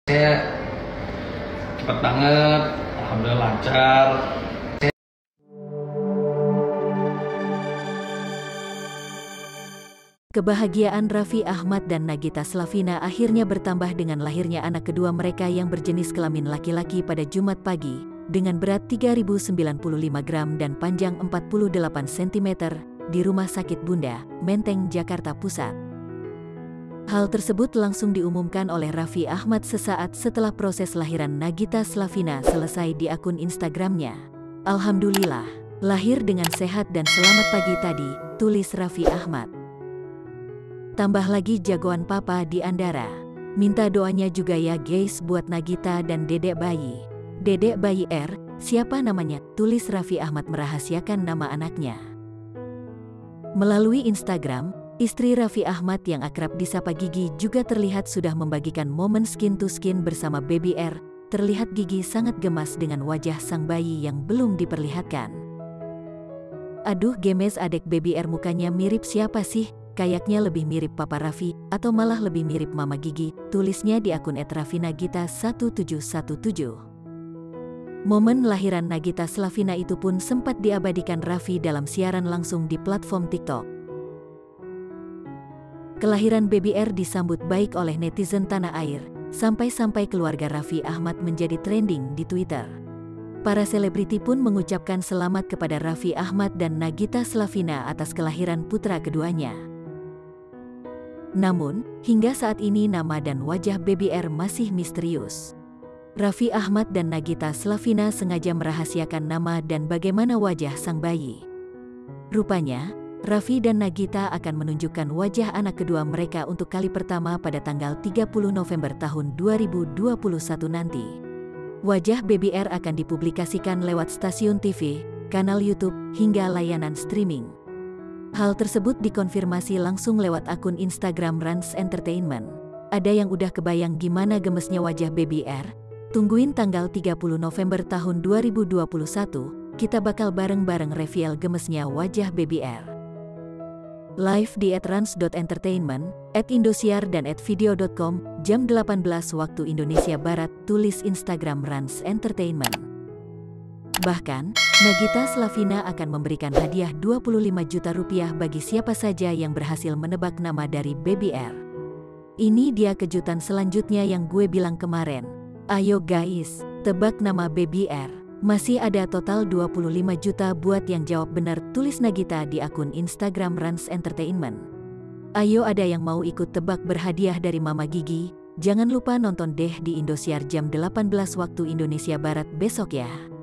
Saya cepet banget, alhamdulillah lancar. Kebahagiaan Raffi Ahmad dan Nagita Slavina akhirnya bertambah dengan lahirnya anak kedua mereka yang berjenis kelamin laki-laki pada Jumat pagi, dengan berat 3.095 gram dan panjang 48 cm, di Rumah Sakit Bunda, Menteng, Jakarta Pusat. Hal tersebut langsung diumumkan oleh Raffi Ahmad sesaat setelah proses lahiran Nagita Slavina selesai di akun Instagramnya. "Alhamdulillah, lahir dengan sehat dan selamat pagi tadi," tulis Raffi Ahmad. "Tambah lagi jagoan papa di Andara. Minta doanya juga ya guys buat Nagita dan dedek bayi. Dedek bayi R, siapa namanya?" tulis Raffi Ahmad merahasiakan nama anaknya. Melalui Instagram, istri Raffi Ahmad yang akrab disapa Gigi juga terlihat sudah membagikan momen skin to skin bersama baby R. Terlihat Gigi sangat gemas dengan wajah sang bayi yang belum diperlihatkan. "Aduh gemes adek baby R, mukanya mirip siapa sih? Kayaknya lebih mirip Papa Raffi, atau malah lebih mirip Mama Gigi," tulisnya di akun @raffinagita1717. Momen lahiran Nagita Slavina itu pun sempat diabadikan Raffi dalam siaran langsung di platform TikTok. Kelahiran baby R disambut baik oleh netizen tanah air, sampai-sampai keluarga Raffi Ahmad menjadi trending di Twitter. Para selebriti pun mengucapkan selamat kepada Raffi Ahmad dan Nagita Slavina atas kelahiran putra keduanya. Namun, hingga saat ini nama dan wajah baby R masih misterius. Raffi Ahmad dan Nagita Slavina sengaja merahasiakan nama dan bagaimana wajah sang bayi. Rupanya, Raffi dan Nagita akan menunjukkan wajah anak kedua mereka untuk kali pertama pada tanggal 30 November tahun 2021 nanti. Wajah baby R akan dipublikasikan lewat stasiun TV, kanal YouTube, hingga layanan streaming. Hal tersebut dikonfirmasi langsung lewat akun Instagram Rans Entertainment. Ada yang udah kebayang gimana gemesnya wajah baby R? Tungguin tanggal 30 November tahun 2021, kita bakal bareng-bareng reveal gemesnya wajah baby R. Live di @rans.entertainment, @indosiar dan @video.com, jam 18 waktu Indonesia Barat, tulis Instagram Rans Entertainment. Bahkan, Nagita Slavina akan memberikan hadiah 25 juta rupiah bagi siapa saja yang berhasil menebak nama dari baby R. Ini dia kejutan selanjutnya yang gue bilang kemarin. Ayo guys, tebak nama baby R. Masih ada total 25 juta buat yang jawab benar, tulis Nagita di akun Instagram Rans Entertainment. Ayo ada yang mau ikut tebak berhadiah dari Mama Gigi? Jangan lupa nonton deh di Indosiar jam 18 waktu Indonesia Barat besok ya.